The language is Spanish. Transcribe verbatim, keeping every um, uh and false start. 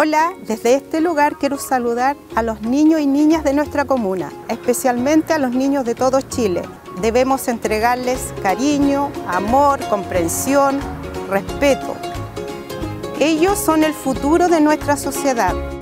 Hola, desde este lugar quiero saludar a los niños y niñas de nuestra comuna, especialmente a los niños de todo Chile. Debemos entregarles cariño, amor, comprensión, respeto. Ellos son el futuro de nuestra sociedad.